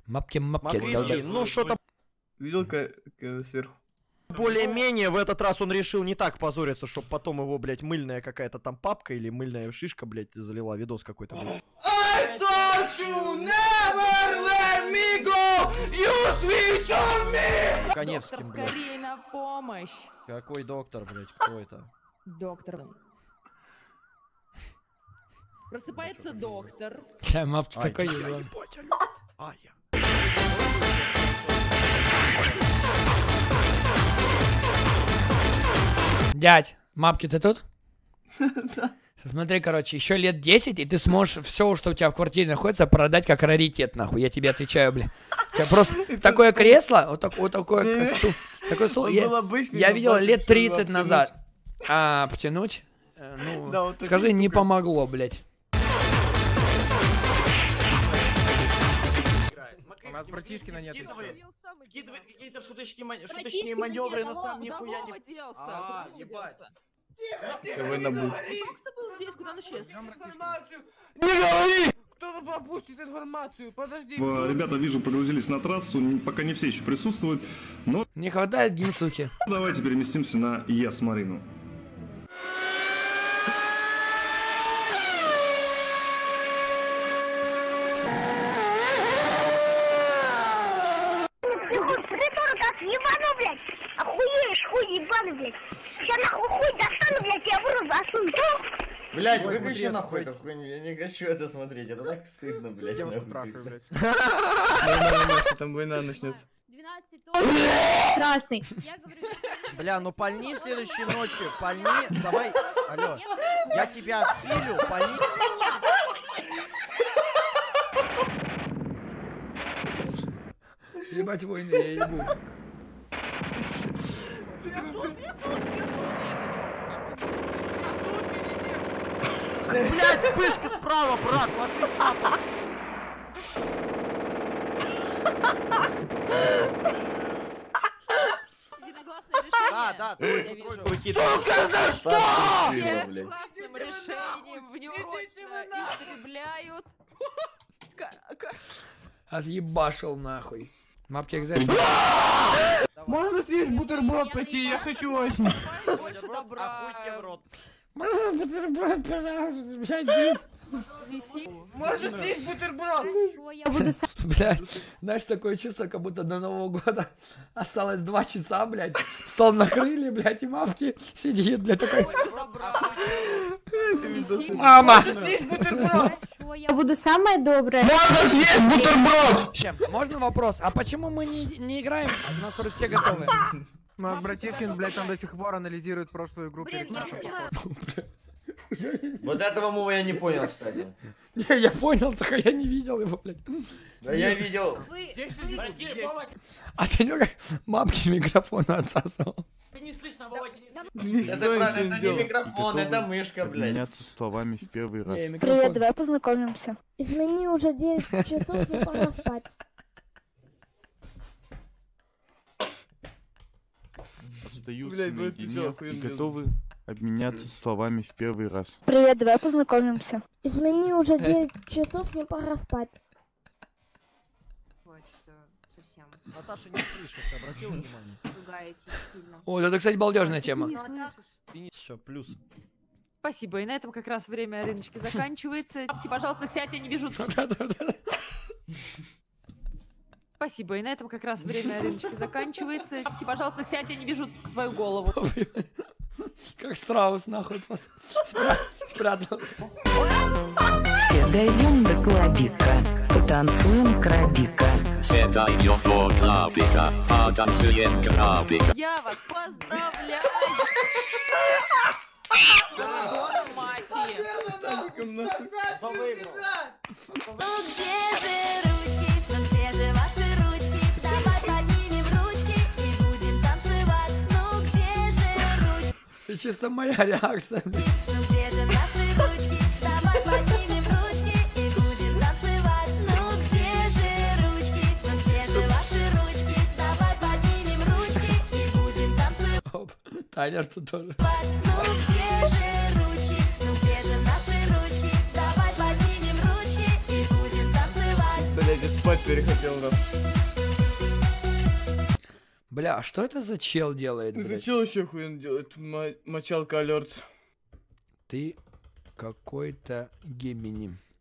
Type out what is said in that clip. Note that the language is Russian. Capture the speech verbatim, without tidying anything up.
Мапки, мапки. Смотрите, ну что там... Видел сверху? Более-менее в этот раз он решил не так позориться, чтобы потом его, блядь, мыльная какая-то там папка или мыльная шишка, блядь, залила видос какой-то. Коневским, блядь. Скорее на помощь. Какой доктор, блядь, кто это? Доктор. Просыпается доктор. Бля, мапки такой ебан. А, я. Дядь, мапки, ты тут? Смотри, короче, еще лет десять, и ты сможешь все, что у тебя в квартире находится, продать как раритет, нахуй. Я тебе отвечаю, бля. У тебя просто такое кресло, вот, так, вот такое стул. Такой стул. Я, я видел лет тридцать назад. А, потянуть? Ну, да, вот скажи, не помогло, блядь. У нас братишкина нет еще. Кидывает какие-то шуточки, шуточные маневры, но сам нихуя не... А, ебать. Вы набыл. Кто был здесь, куда он исчез? Не говори! Кто-то пропустит информацию, подожди. Ребята, вижу, погрузились на трассу, пока не все еще присутствуют, но... Не хватает гинсухи. Давайте переместимся на Ясмарину. Ебану, блядь! Охуеешь, хуй ебаный, блядь! Сейчас нахуй хуй достану, блядь, я буду засуну! Блядь, выключи нахуй эту хуйню, я не хочу это смотреть, это так стыдно, блядь. Девушку трахаю, блядь. Там война начнется. Красный. Бля, ну пальни следующей ночью, пальни, давай, алло, я тебя отпилю, пальни. Ебать войны, я ебу. Блядь, вспышка справа, брат, ложись на пол. Да, да, сука, за что? Классным решением внеурочно истребляют. Отъебашил нахуй. Мапки экзамен. Можно съесть бутерброд пойти? Я хочу очень. Больше добра. Охуйте в рот. Можно бутерброд, пожалуйста, Можно съесть бутерброд? Я буду сам. Блядь, знаешь, такое чувство, как будто до Нового года осталось два часа, блядь. Стол накрыли, блядь, и мамки сидит, блядь, такой. Мама! Я буду самая добрая. Можно съесть бутерброд! Чем? Можно вопрос? А почему мы не, не играем? У нас уже все готовы. У нас братишкин, блядь, там до сих пор анализирует прошлую игру. Блин, я понимаю. Вот этого мува я не понял, кстати. Не, я понял, только я не видел его, блядь. Да я видел. А ты не как мамки микрофон отсасывал? Не слышно, Вова, не слышно. Это правильно, это не микрофон, это мышка, блядь. Меняться словами в первый раз. Привет, давай познакомимся. Измени уже девять часов, и пора спать. Остаются Блядь, ну это наедине всё, и охуенно. готовы обменяться словами в первый раз. Привет, давай познакомимся. Измени уже девять часов, мне пора спать. Совсем. Наташа не слышит, ты обратила внимание? Ругаете сильно. О, это, кстати, балдежная тема. Все, плюс. Спасибо, и на этом как раз время рыночки заканчивается. Пожалуйста, сядь, я не вижу... Спасибо, и на этом как раз время рыночки заканчивается. Пожалуйста, сядь, я не вижу твою голову. Как страус, нахуй, просто спря... спрятался. Все дойдем до клабика, потанцуем крабика. Все дойдем до клабика, потанцуем крабика. Я вас поздравляю! Это чисто моя реакция. Оп, Тайлер тут тоже. Блядь, спать перехотел, да. Бля, а что это за чел делает, Это блядь? чел еще хуйня делает. Ма- Мочалка алерт. Ты какой-то гемини.